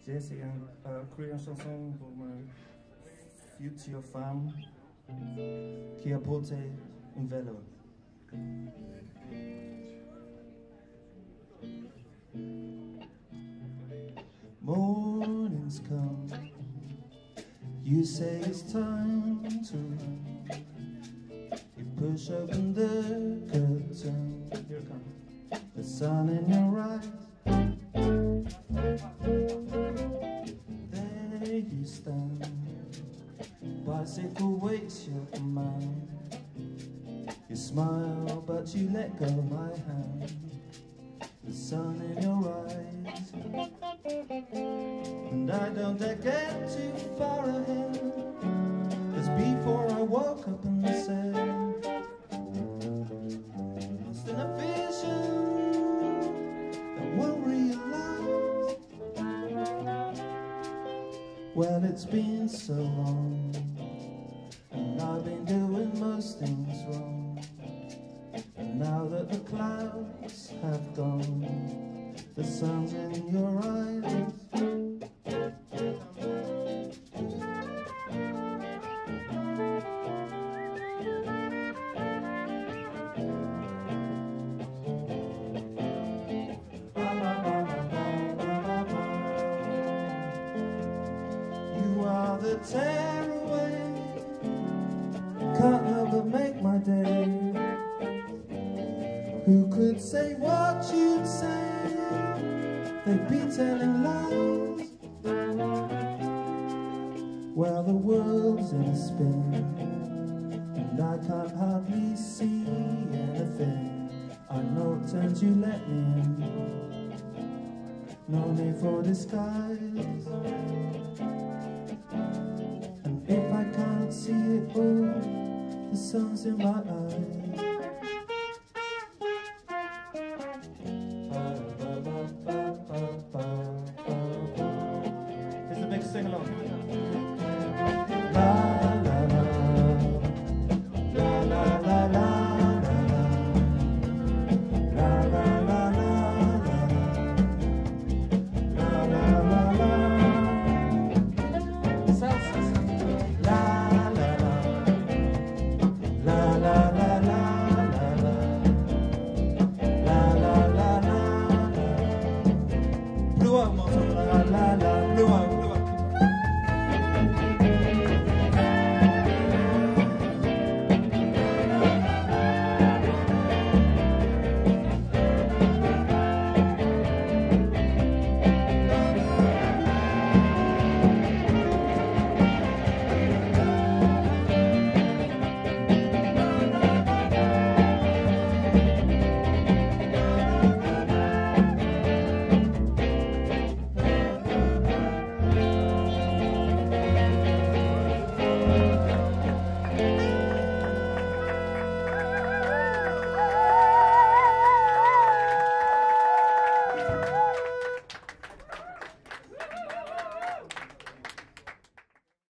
J'ai essayé créer une chanson pour ma future femme qui a porté un vélo. Mornings come, you say it's time to run. You push open the curtain, here it comes. The sun in your eyes. There you stand, bicycle waits your command. You smile but you let go my hand. The sun in your eyes, and I don't dare get too far ahead, 'cause before I woke up and said, it's in a vision that won't realize. Well, it's been so long, and I've been doing most things wrong. And now that the clouds have gone, the sun's in your eyes. You are the tearaway, can't help but make my day. Who could say what you'd say? They'd be telling lies. Well, the world's in a spin, and I can't hardly see anything. I know terms you let me in, no need for disguise. And if I can't see it all, the sun's in my eyes.